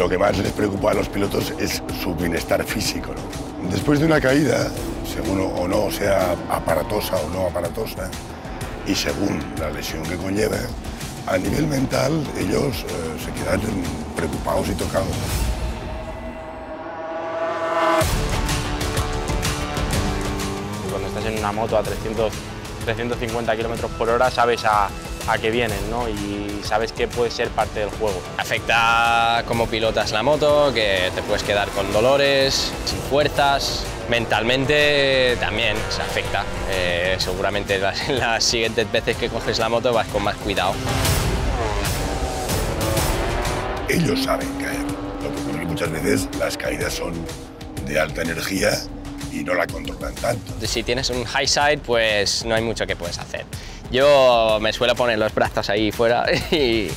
lo que más les preocupa a los pilotos es su bienestar físico, ¿no? Después de una caída, según o no sea aparatosa o no aparatosa, y según la lesión que conlleve, a nivel mental ellos se quedan preocupados y tocados. Cuando estás en una moto a 350 km por hora sabes a qué vienen, ¿no? Y sabes que puede ser parte del juego. Afecta cómo pilotas la moto, que te puedes quedar con dolores, sin fuerzas. Mentalmente también se afecta. Seguramente las siguientes veces que coges la moto vas con más cuidado. Ellos saben caer, porque muchas veces las caídas son de alta energía y no la controlan tanto. Si tienes un high side, pues no hay mucho que puedes hacer. Yo me suelo poner los brazos ahí fuera y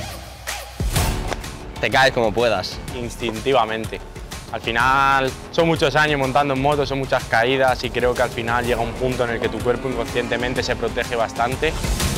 te caes como puedas. Instintivamente. Al final son muchos años montando en moto, son muchas caídas y creo que al final llega un punto en el que tu cuerpo inconscientemente se protege bastante.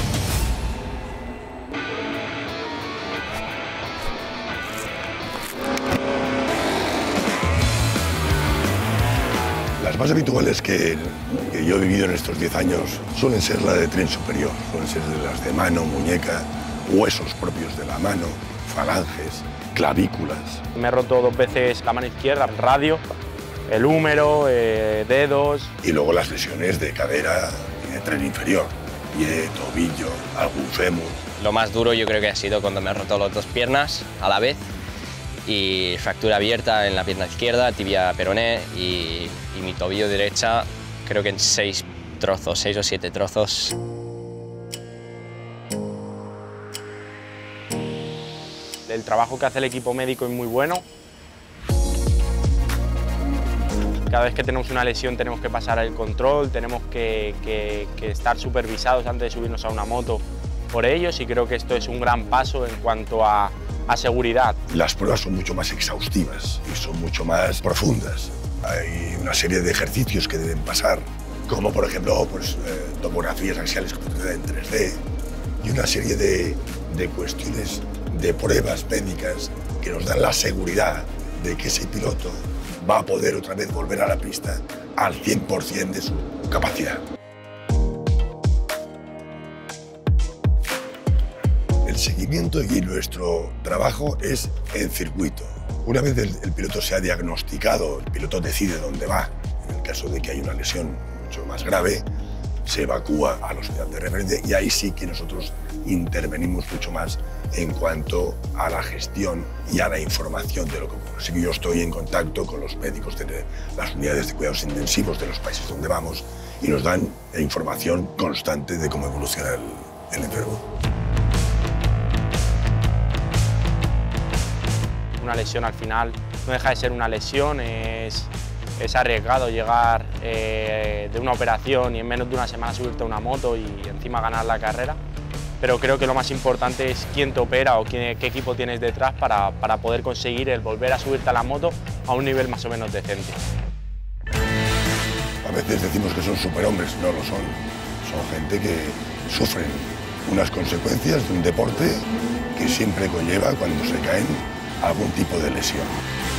Las más habituales que yo he vivido en estos 10 años suelen ser la de tren superior, suelen ser de las de mano, muñeca, huesos propios de la mano, falanges, clavículas. Me he roto 2 veces la mano izquierda, el radio, el húmero, dedos. Y luego las lesiones de cadera y de tren inferior, pie, tobillo, algún fémur. Lo más duro yo creo que ha sido cuando me he roto las 2 piernas a la vez y fractura abierta en la pierna izquierda, tibia peroné y mi tobillo derecha creo que en 6 trozos, 6 o 7 trozos. El trabajo que hace el equipo médico es muy bueno. Cada vez que tenemos una lesión tenemos que pasar el control, tenemos que estar supervisados antes de subirnos a una moto por ellos y creo que esto es un gran paso en cuanto a seguridad. Las pruebas son mucho más exhaustivas y son mucho más profundas. Hay una serie de ejercicios que deben pasar, como por ejemplo topografías axiales en 3D y una serie de cuestiones de pruebas médicas que nos dan la seguridad de que ese piloto va a poder otra vez volver a la pista al 100% de su capacidad. El seguimiento y nuestro trabajo es en circuito. Una vez el piloto se ha diagnosticado, el piloto decide dónde va. En el caso de que hay una lesión mucho más grave, se evacúa al hospital de referencia y ahí sí que nosotros intervenimos mucho más en cuanto a la gestión y a la información de lo que ocurre. Así que yo estoy en contacto con los médicos de las unidades de cuidados intensivos de los países donde vamos y nos dan información constante de cómo evoluciona el enfermo. Una lesión al final no deja de ser una lesión, es arriesgado llegar de una operación y en menos de una semana subirte a una moto y encima ganar la carrera, pero creo que lo más importante es quién te opera o qué equipo tienes detrás para poder conseguir el volver a subirte a la moto a un nivel más o menos decente. A veces decimos que son superhombres, no lo son. Son gente que sufren unas consecuencias de un deporte que siempre conlleva, cuando se caen, algún tipo de lesión.